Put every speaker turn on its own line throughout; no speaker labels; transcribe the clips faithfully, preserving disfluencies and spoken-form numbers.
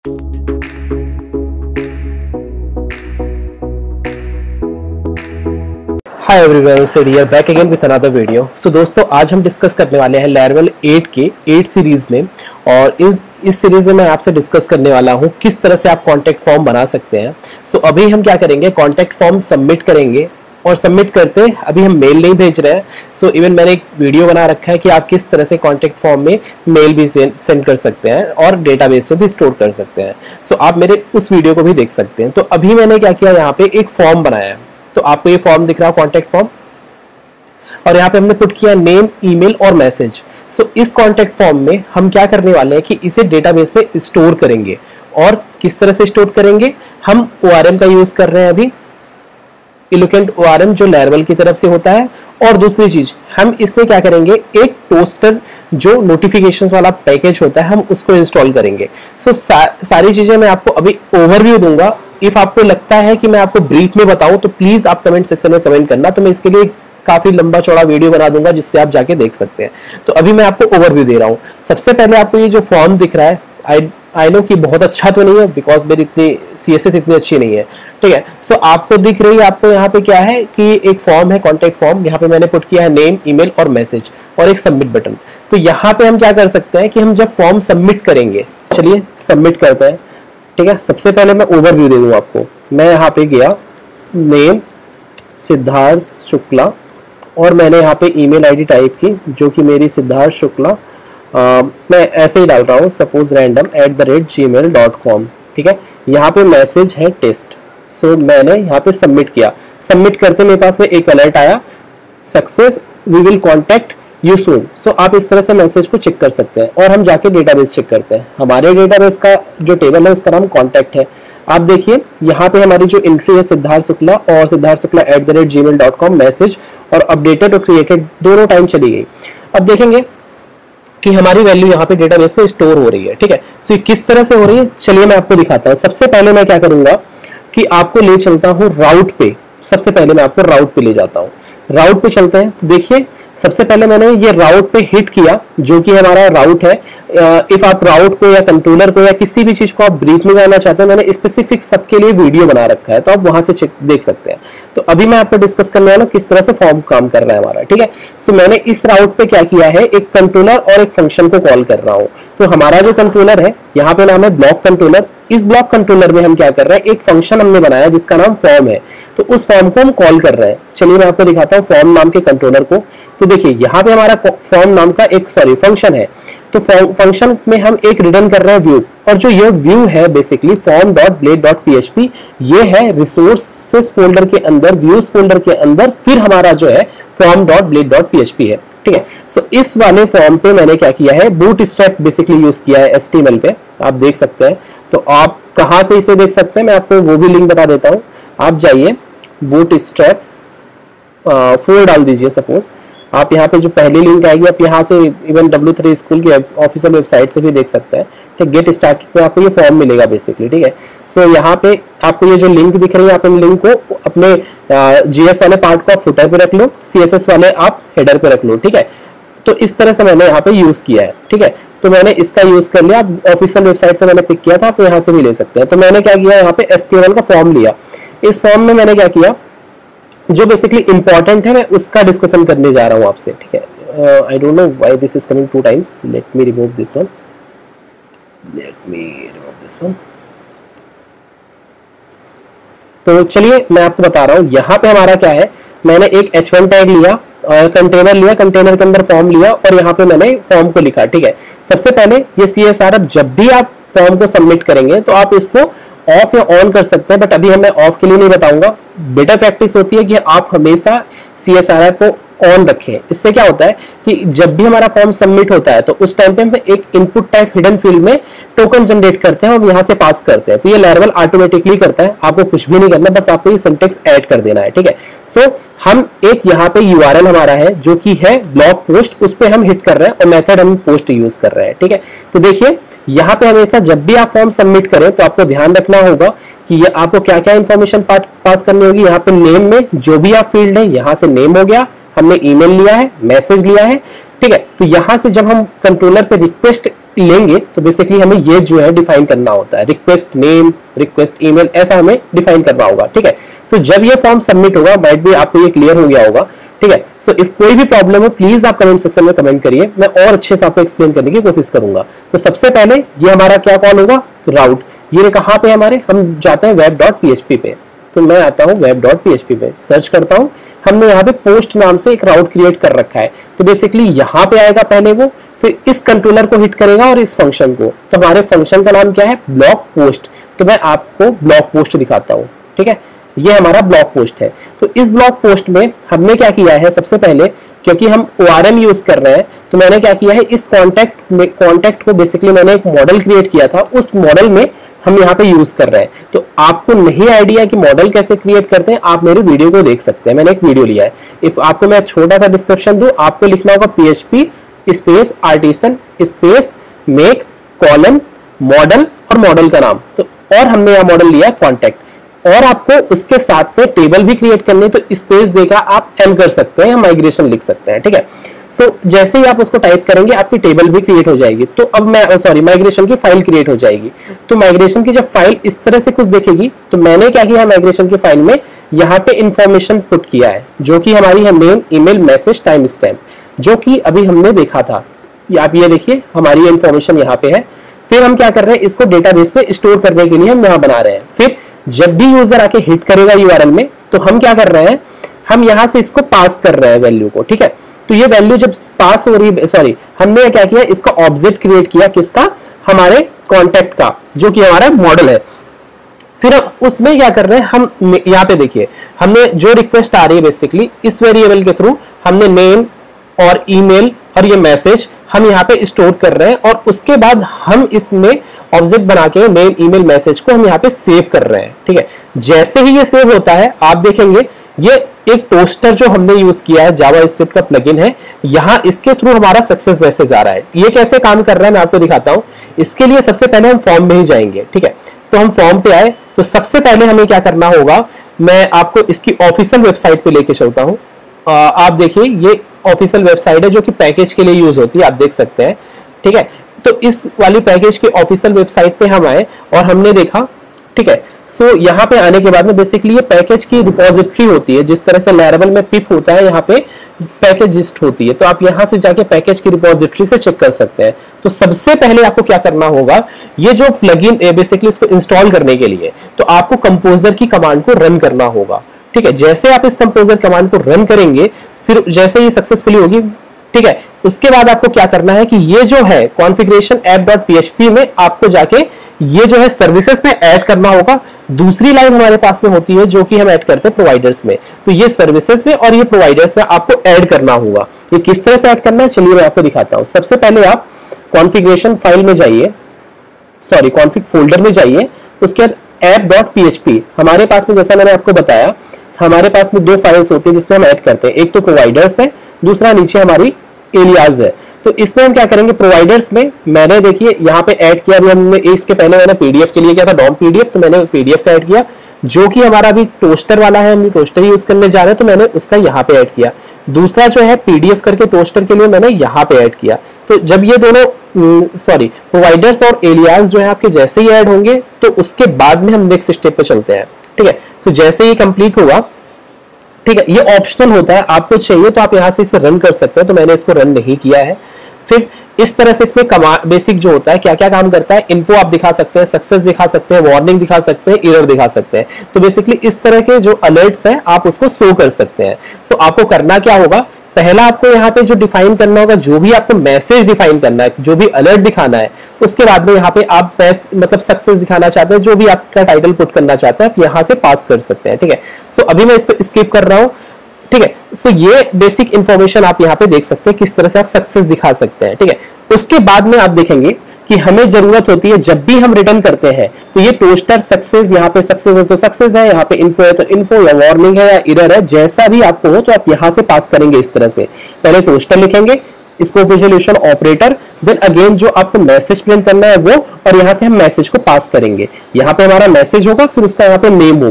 Hi everyone, Sid here back again with another video. So दोस्तों, आज हम डिस्कस करने वाले हैं लैरवेल एट के एट सीरीज में, और इस इस सीरीज में मैं आपसे डिस्कस करने वाला हूं किस तरह से आप कॉन्टैक्ट फॉर्म बना सकते हैं। सो so, अभी हम क्या करेंगे, कॉन्टैक्ट फॉर्म सबमिट करेंगे, और सबमिट करते अभी हम मेल नहीं भेज रहे हैं। सो so, इवन मैंने एक वीडियो बना रखा है कि आप किस तरह से कॉन्टैक्ट फॉर्म में मेल भी सेंड कर सकते हैं और डेटाबेस में भी स्टोर कर सकते हैं। सो so, आप मेरे उस वीडियो को भी देख सकते हैं। तो अभी मैंने क्या किया, यहाँ पे एक फॉर्म बनाया है। तो आपको ये फॉर्म दिख रहा है, कॉन्टैक्ट फॉर्म, और यहाँ पे हमने पुट किया नेम, ईमेल और मैसेज। सो so, इस कॉन्टैक्ट फॉर्म में हम क्या करने वाले हैं कि इसे डेटाबेस में स्टोर करेंगे। और किस तरह से स्टोर करेंगे, हम ओ आर एम का यूज कर रहे हैं अभी, एलोकेंट ओ आर एम जो लैरवेल की तरफ से होता है। और दूसरी चीज, हम इसमें क्या करेंगे, एक टोस्टर जो नोटिफिकेशंस वाला पैकेज होता है, हम उसको इंस्टॉल करेंगे। सो so, सा, सारी चीजें मैं आपको अभी ओवरव्यू दूंगा। इफ आपको लगता है कि मैं आपको ब्रीफ में बताऊं तो प्लीज आप कमेंट सेक्शन में कमेंट करना, तो मैं इसके लिए काफी लंबा चौड़ा वीडियो बना दूंगा जिससे आप जाके देख सकते हैं। तो अभी मैं आपको ओवरव्यू दे रहा हूं। सबसे पहले आपको ये जो फॉर्म दिख रहा है, आई आई नो कि बहुत अच्छा तो नहीं है, बिकॉज मेरी इतनी सीएसएस इतनी अच्छी नहीं है, ठीक है। सो so, आपको दिख रही है, आपको यहाँ पे क्या है कि एक फॉर्म है, कॉन्टैक्ट फॉर्म। यहाँ पे मैंने पुट किया है नेम, ईमेल और मैसेज, और एक सबमिट बटन। तो यहाँ पे हम क्या कर सकते हैं कि हम जब फॉर्म सबमिट करेंगे, चलिए सबमिट करते हैं, ठीक है। सबसे पहले मैं ओवरव्यू दे दूं आपको। मैं यहाँ पे गया, नेम सिद्धार्थ शुक्ला, और मैंने यहाँ पे ईमेल आईडी टाइप की जो कि मेरी सिद्धार्थ शुक्ला, आ, मैं ऐसे ही डाल रहा हूँ, suppose random at the rate gmail dot com, ठीक है। यहाँ पे मैसेज है टेस्ट। सो so, मैंने यहाँ पे सबमिट किया। सबमिट करते मेरे पास में एक अलर्ट आया, success, we will contact you soon. So आप इस तरह से मैसेज को चेक कर सकते हैं। और हम जाके डेटाबेस चेक करते हैं। हमारे डेटाबेस का जो टेबल है उसका नाम कॉन्टैक्ट है। आप देखिए यहाँ पे हमारी जो एंट्री है सिद्धार्थ शुक्ला और Siddharth Shukla at the rate gmail dot com, message और अपडेटेड और क्रिएटेड दोनों टाइम चली गई। अब देखेंगे कि हमारी वैल्यू यहाँ पे डेटाबेस में स्टोर हो रही है, ठीक है। सो ये किस तरह से हो रही है, चलिए मैं आपको दिखाता हूँ। सबसे पहले मैं क्या करूंगा कि आपको ले चलता हूँ राउट पे। सबसे पहले मैं आपको राउट पे ले जाता हूँ। राउट पे चलते हैं। तो देखिए, सबसे पहले मैंने ये राउट पे हिट किया, जो कि हमारा राउट है। इफ आप राउट को या कंट्रोलर को या किसी भी चीज को आप ब्रीफ में जानना चाहते हैं, मैंने स्पेसिफिक सबके लिए वीडियो बना रखा है, तो आप वहां से देख सकते हैं। तो अभी मैं आपको डिस्कस करने वाला किस तरह से फॉर्म काम कर रहा है हमारा, ठीक है। सो मैंने इस राउट पे क्या किया है, एक कंट्रोलर और एक फंक्शन को कॉल कर रहा हूं। तो हमारा जो कंट्रोलर है, यहाँ पे नाम है ब्लॉक कंट्रोलर। इस ब्लॉक कंट्रोलर में हम क्या कर रहे हैं, एक फंक्शन हमने बनाया जिसका नाम फॉर्म है। तो उस फॉर्म को हम कॉल कर रहे हैं। चलिए मैं आपको दिखाता हूँ फॉर्म नाम के कंट्रोलर को। तो देखिए यहाँ पे हमारा फॉर्म नाम का एक सॉरी फंक्शन है। तो फंक्शन में हम एक रिटर्न कर रहे हैं व्यू, और जो ये व्यू है basically form dot blade dot PHP, ये है रिसोर्सेस फोल्डर के अंदर, व्यूज फोल्डर के अंदर, फिर हमारा जो है form dot blade dot PHP है, ठीक है। सो so, इस वाले फॉर्म पे मैंने क्या किया है, बूट स्ट्रैप बेसिकली यूज किया है एचटीएमएल पे, आप देख सकते हैं। तो आप कहां से इसे देख सकते हैं, मैं आपको वो भी लिंक बता देता हूं। आप जाइए बूट स्ट्रैप फोर डाल दीजिए। सपोज आप यहाँ पे जो पहली लिंक आएगी, आप यहाँ से इवन डब्ल्यू थ्री स्कूल की ऑफिशियल वेबसाइट से भी देख सकते हैं, ठीक। गेट स्टार्टेड पे आपको ये फॉर्म मिलेगा बेसिकली, ठीक है। सो so, यहाँ पे आपको ये जो लिंक दिख रही है, आप इन लिंक को अपने जीएस वाले पार्ट को आप फुटर पे रख लो, सीएसएस वाले आप हेडर पे रख लो, ठीक है। तो इस तरह से मैंने यहाँ पे यूज किया है, ठीक है। तो मैंने इसका यूज कर लिया, ऑफिशियल वेबसाइट से मैंने पिक किया था, आप यहाँ से भी ले सकते हैं। तो मैंने क्या किया, यहाँ पे एचटीएमएल का फॉर्म लिया। इस फॉर्म में मैंने क्या किया, जो बेसिकली इंपॉर्टेंट है मैं उसका डिस्कशन करने जा रहा हूँ आपसे, ठीक है। I don't know why this is coming two times, let me remove this one, let me remove this one. तो चलिए मैं आपको बता रहा हूँ, यहाँ पे हमारा क्या है, मैंने एक एच वन टैग लिया और कंटेनर लिया, कंटेनर के अंदर फॉर्म लिया, और यहाँ पे मैंने फॉर्म को लिखा, ठीक है। सबसे पहले ये सी एस आर एफ, जब भी आप फॉर्म को सबमिट करेंगे तो आप इसको ऑफ या ऑन कर सकते हैं, बट अभी हमें ऑफ के लिए नहीं बताऊंगा। बेटर प्रैक्टिस होती है कि आप हमेशा सी एस आर एफ को ऑन रखें। इससे क्या होता है कि जब भी हमारा फॉर्म सबमिट होता है तो उस टाइम पे हम एक इनपुट टाइप हिडन फील्ड में टोकन जनरेट करते हैं और यहाँ से पास करते हैं। तो ये लैरवेल ऑटोमेटिकली करता है, आपको कुछ भी नहीं करना, बस आपको ये सिंटेक्स ऐड कर देना है, ठीक है। सो so, हम एक यहाँ पे यूआरएल हमारा है जो कि है ब्लॉग पोस्ट, उस पे हम हिट कर रहे हैं और मेथड हम पोस्ट यूज कर रहे हैं, ठीक है। तो देखिए यहाँ पे हमेशा जब भी आप फॉर्म सबमिट करें तो आपको ध्यान रखना होगा कि ये आपको क्या क्या इंफॉर्मेशन पास करनी होगी। यहाँ पे नेम में जो भी आप फील्ड है, यहाँ से नेम हो गया, हमने ईमेल लिया है, मैसेज लिया है, ठीक है। तो यहां से जब हम कंट्रोलर पे रिक्वेस्ट लेंगे तो बेसिकली हमें ये जो है डिफाइन करना होता है, रिक्वेस्ट नेम, रिक्वेस्ट ईमेल, ऐसा हमें डिफाइन करना होगा, ठीक है। सो so, जब ये फॉर्म सबमिट होगा, माइट भी आपको ये क्लियर हो गया होगा, ठीक है। सो इफ कोई भी प्रॉब्लम हो प्लीज आप कमेंट सेक्शन में कमेंट करिए, मैं और अच्छे से आपको एक्सप्लेन करने की कोशिश करूंगा। तो सबसे पहले ये हमारा क्या कॉल होगा, राउट। ये कहाँ पे हमारे, हम जाते हैं web dot P H P पे। तो मैं आता हूँ web dot P H P पे, सर्च करता हूँ, हमने यहाँ पे पोस्ट नाम से एक राउट क्रिएट कर रखा है। तो बेसिकली यहाँ पे आएगा पहले वो, फिर इस कंट्रोलर को हिट करेगा और इस फंक्शन को। तो हमारे फंक्शन का नाम क्या है, ब्लॉक पोस्ट। तो मैं आपको ब्लॉक पोस्ट दिखाता हूँ, ठीक है। ये हमारा ब्लॉक पोस्ट है। तो इस ब्लॉक पोस्ट में हमने क्या किया है, सबसे पहले क्योंकि हम ओ आर एम यूज कर रहे हैं, तो मैंने क्या किया है, इस कॉन्टैक्ट में कॉन्टैक्ट को बेसिकली मैंने एक मॉडल क्रिएट किया था, उस मॉडल में हम यहाँ पे यूज कर रहे हैं। तो आपको नहीं आइडिया कि मॉडल कैसे क्रिएट करते हैं, आप मेरी वीडियो को देख सकते हैं, मैंने एक वीडियो लिया है। इफ आपको मैं छोटा सा डिस्क्रिप्शन दूं, आपको लिखना होगा PHP space artisan space make colon model और मॉडल का नाम। तो और हमने यहाँ मॉडल लिया कॉन्टैक्ट, और आपको उसके साथ में टेबल भी क्रिएट करनी है, तो स्पेस देगा आप एम कर सकते हैं या माइग्रेशन लिख सकते हैं, ठीक है। सो so, जैसे ही आप उसको टाइप करेंगे आपकी टेबल भी क्रिएट हो जाएगी। तो अब मैं सॉरी माइग्रेशन की फाइल क्रिएट हो जाएगी। तो माइग्रेशन की जब फाइल इस तरह से कुछ दिखेगी, तो मैंने क्या किया, माइग्रेशन की फाइल में यहाँ पे इंफॉर्मेशन पुट किया है, जो कि हमारी है name, email, message, time stamp, जो कि अभी हमने देखा था। आप ये देखिए हमारी इंफॉर्मेशन यहाँ पे है। फिर हम क्या कर रहे हैं, इसको डेटाबेस में स्टोर करने के लिए हम यहाँ बना रहे हैं। फिर जब भी यूजर आके हिट करेगा यूआरएल में, तो हम क्या कर रहे हैं, हम यहाँ से इसको पास कर रहे हैं वैल्यू को, ठीक है। तो ये वैल्यू जब पास हो रही, सॉरी हमने क्या किया, इसका ऑब्जेक्ट क्रिएट किया, किसका, हमारे कॉन्टैक्ट का, जो कि हमारा मॉडल है। फिर हम उसमें क्या कर रहे हैं, हम यहाँ पे देखिए हमने जो रिक्वेस्ट आ रही है बेसिकली इस वेरिएबल के थ्रू हमने नेम और ईमेल और ये मैसेज हम यहाँ पे स्टोर कर रहे हैं, और उसके बाद हम इसमें ऑब्जेक्ट बना के नेम, ईमेल, मैसेज को हम यहाँ पे सेव कर रहे हैं, ठीक है। जैसे ही ये सेव होता है, आप देखेंगे ये एक टोस्टर जो हमने यूज किया है, जावा स्क्रिप्ट का प्लगइन है, यहाँ इसके थ्रू हमारा सक्सेस मैसेज आ रहा है। ये कैसे काम कर रहा है मैं आपको दिखाता हूँ। इसके लिए सबसे पहले हम फॉर्म में ही जाएंगे, ठीक है। तो हम फॉर्म पे आए, तो सबसे पहले हमें क्या करना होगा, मैं आपको इसकी ऑफिशियल वेबसाइट पे लेके चलता हूँ। आप देखिए ये ऑफिशियल वेबसाइट है जो कि पैकेज के लिए यूज होती है, आप देख सकते हैं, ठीक है। तो इस वाली पैकेज के ऑफिशियल वेबसाइट पे हम आए और हमने देखा, ठीक है। सो so, यहाँ पे आने के बाद में बेसिकली ये पैकेज की रिपोजिटरी होती है, जिस तरह से लैरावेल में पिप होता है, यहाँ पे पैकेज लिस्ट होती है। तो आप यहाँ से जाके पैकेज की रिपोजिटरी से चेक कर सकते हैं। तो सबसे पहले आपको क्या करना होगा, ये जो प्लगइन है बेसिकली इसको इंस्टॉल करने के लिए तो आपको कंपोजर की कमांड को रन करना होगा, ठीक है। जैसे आप इस कंपोजर कमांड को रन करेंगे, फिर जैसे ये सक्सेसफुली होगी, ठीक है, उसके बाद आपको क्या करना है कि ये जो है configuration app dot P H P में आपको जाके ये जो है सर्विसेज में ऐड करना होगा। दूसरी लाइन हमारे पास में होती है जो कि हम ऐड करते हैं प्रोवाइडर्स में, तो ये सर्विसेज में और ये प्रोवाइडर्स में आपको ऐड करना होगा। ये किस तरह से ऐड करना है चलिए मैं आपको दिखाता हूं। सबसे पहले आप कॉन्फ़िगरेशन फाइल में जाइए, सॉरी कॉन्फ़िग फोल्डर में जाइए, उसके बाद app dot P H P हमारे पास में, जैसा मैंने आपको बताया, हमारे पास में दो फाइल्स होती है जिसमें हम ऐड करते हैं, एक तो प्रोवाइडर्स है, दूसरा नीचे हमारी एलियाज है। तो इसमें हम क्या करेंगे, प्रोवाइडर्स में मैंने देखिए यहाँ पे ऐड किया, अभी हमने इसके पहले मैंने पीडीएफ के लिए किया था डॉम पीडीएफ, तो मैंने पीडीएफ का ऐड किया, जो कि हमारा अभी टोस्टर वाला है, हम टोस्टर यूज करने जा रहे हैं, तो मैंने उसका यहाँ पे ऐड किया। दूसरा जो है पीडीएफ करके टोस्टर के लिए मैंने यहाँ पे ऐड किया। तो जब ये दोनों सॉरी प्रोवाइडर्स और एलियाज जो है आपके जैसे ही ऐड होंगे, तो उसके बाद में हम नेक्स्ट स्टेप पे चलते हैं, ठीक है। तो जैसे ही कंप्लीट होगा, ठीक है, ये ऑप्शनल होता है, आपको चाहिए तो आप यहाँ से इसे रन कर सकते हैं, तो मैंने इसको रन नहीं किया है। फिर इस तरह से इसमें कमांड बेसिक जो होता है क्या क्या काम करता है, इन्फो आप दिखा सकते हैं, सक्सेस दिखा सकते हैं, वार्निंग दिखा सकते हैं, एरर दिखा सकते हैं। तो बेसिकली इस तरह के जो अलर्ट्स हैं आप उसको शो कर सकते हैं। सो so, आपको करना क्या होगा, पहला आपको यहाँ पे जो डिफाइन करना होगा, जो भी आपको मैसेज डिफाइन करना है, जो भी अलर्ट दिखाना है, उसके बाद में यहाँ पे आप मतलब सक्सेस दिखाना चाहते हैं, जो भी आपका टाइटल पुट करना चाहते हैं आप यहाँ से पास कर सकते हैं, ठीक है। सो so, अभी मैं इसको स्किप कर रहा हूँ, ठीक है। सो so, ये बेसिक इंफॉर्मेशन आप यहाँ पे देख सकते हैं, किस तरह से आप सक्सेस दिखा सकते हैं, ठीक है। उसके बाद में आप देखेंगे कि हमें जरूरत होती है जब भी हम रिटर्न करते हैं, तो ये टोस्टर सक्सेस, यहाँ पे सक्सेस है तो सक्सेस है, यहाँ पे इन्फो है तो इन्फो, या वार्निंग है या एरर है, जैसा भी आपको हो तो आप यहाँ से पास करेंगे। इस तरह से पहले टोस्टर लिखेंगे, इसको रिजोल्यूशन ऑपरेटर, देन अगेन जो आपको मैसेज प्रिंट करना है वो, और यहाँ से हम मैसेज को पास करेंगे। यहाँ पे हमारा मैसेज होगा, फिर उसका यहाँ पे नेम होगा,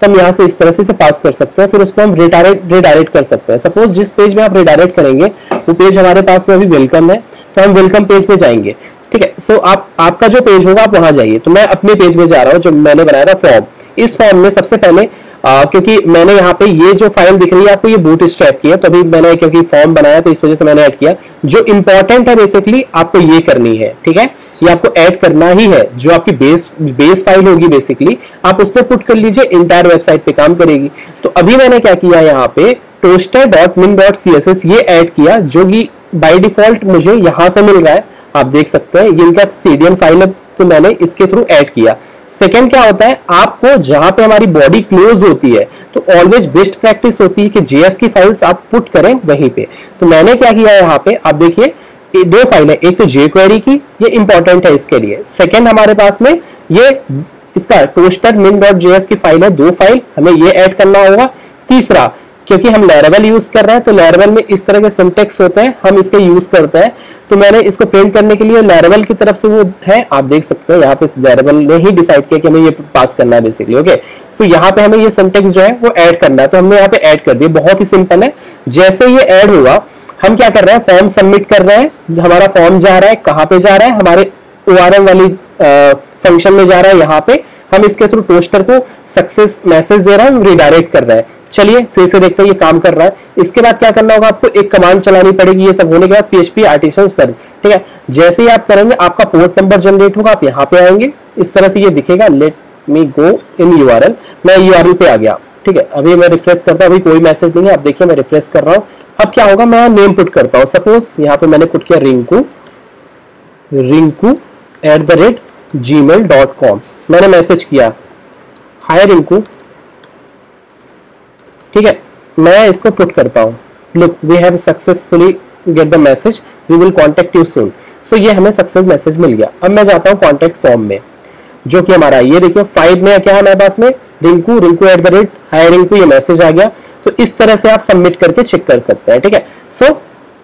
तो हम यहाँ से इस तरह से इसे पास कर सकते हैं, फिर उसको हम रिडायरेक्ट रिडायरेक्ट कर सकते हैं। सपोज जिस पेज में आप रिडायरेक्ट करेंगे वो पेज हमारे पास में अभी वेलकम है, तो हम वेलकम पेज पे जाएंगे, ठीक है। सो आप आपका जो पेज होगा आप वहां जाइए। तो मैं अपने पेज में जा रहा हूँ जो मैंने बनाया था फॉर्म। इस फॉर्म में सबसे पहले आ, क्योंकि मैंने यहाँ पे ये जो फाइल दिख रही है आपको ये बूटस्ट्रैप की है, तो अभी मैंने क्योंकि फॉर्म बनाया तो इस वजह से मैंने ऐड किया। जो इंपॉर्टेंट है बेसिकली आपको ये करनी है, ठीक है, ये आपको ऐड करना ही है। जो आपकी बेस बेस फाइल होगी बेसिकली आप उस पर पुट कर लीजिए, इंटायर वेबसाइट पे काम करेगी। तो अभी मैंने क्या किया यहाँ पे toaster dot min dot C S S ये ऐड किया, जो कि बाय डिफॉल्ट मुझे यहाँ से मिल रहा है, आप देख सकते हैं ये इनका सीडीएन फाइल है, तो मैंने इसके थ्रू ऐड किया। सेकंड क्या होता है, आपको जहां पे हमारी बॉडी क्लोज होती है तो ऑलवेज बेस्ट प्रैक्टिस होती है कि जेएस की फाइल्स आप पुट करें वहीं पे। तो मैंने क्या किया यहाँ पे, आप देखिए दो फाइल है, एक तो जेक्वेरी की, ये इंपॉर्टेंट है इसके लिए। सेकंड हमारे पास में ये इसका टोस्टर मिन डॉट जेएस की फाइल है, दो फाइल हमें ये ऐड करना होगा। तीसरा, क्योंकि हम लैरावेल यूज कर रहे हैं तो लैरावेल में इस तरह के सिंटेक्स होते हैं, हम इसके यूज करते हैं। तो मैंने इसको प्रिंट करने के लिए लैरावेल की तरफ से वो है, आप देख सकते हैं यहाँ पे लैरावेल ने ही डिसाइड किया कि हमें ये पास करना है बेसिकली। ओके, सो यहाँ पे हमें ये सिंटेक्स जो है वो ऐड करना है, तो हमने यहाँ पे ऐड कर दिया। बहुत ही सिंपल है। जैसे ये ऐड हुआ हम क्या कर रहे हैं, फॉर्म सबमिट कर रहे हैं। हमारा फॉर्म जा रहा है, कहाँ पे जा रहा है, हमारे ओआरएम वाली फंक्शन में जा रहा है। यहाँ पे हम इसके थ्रू टोस्टर को सक्सेस मैसेज दे रहे हैं, रिडायरेक्ट कर रहे हैं। चलिए फिर से देखते हैं ये काम कर रहा है। इसके बाद क्या करना होगा, आपको एक कमांड चलानी पड़ेगी। ये सब होने के बाद पीएचपी आर्टिसन सर्व, ठीक है। जैसे ही आप करेंगे आपका पोर्ट नंबर जनरेट होगा, आप यहाँ पे आएंगे, इस तरह से ये दिखेगा, let me go in URL. मैं यूआरएल पे आ गया, ठीक है। अभी मैं रिफ्रेश करता हूँ, अभी कोई मैसेज नहीं है। आप देखिए मैं रिफ्रेश कर रहा हूँ। अब क्या होगा, मैं नेम पुट करता हूँ। सपोज यहाँ पे मैंने पुट किया Rinku Rinku at the rate gmail dot com. मैंने मैसेज किया हाय रिंकू, ठीक है। मैं इसको पुट करता हूँ, look we have successfully get the message, we will contact you soon. So ये हमें सक्सेस मैसेज मिल गया। अब मैं जाता हूँ कॉन्टेक्ट फॉर्म में, जो कि हमारा ये देखिए फाइल में क्या है हमारे पास में, Rinku Rinku at the rate hi Rinku, ये मैसेज आ गया। तो इस तरह से आप सबमिट करके चेक कर सकते हैं, ठीक है। So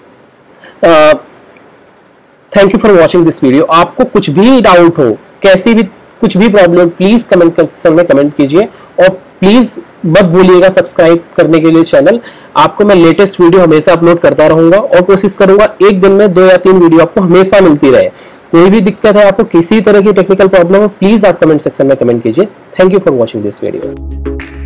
thank you for watching this video. आपको कुछ भी डाउट हो, कैसी भी कुछ भी प्रॉब्लम, प्लीज कमेंट सेक्शन में कमेंट कीजिए और प्लीज मत भूलिएगा सब्सक्राइब करने के लिए चैनल। आपको मैं लेटेस्ट वीडियो हमेशा अपलोड करता रहूंगा और कोशिश करूंगा एक दिन में दो या तीन वीडियो आपको हमेशा मिलती रहे। कोई भी दिक्कत है, आपको किसी तरह की टेक्निकल प्रॉब्लम हो, प्लीज आप कमेंट सेक्शन में कमेंट कीजिए। Thank you for watching this video.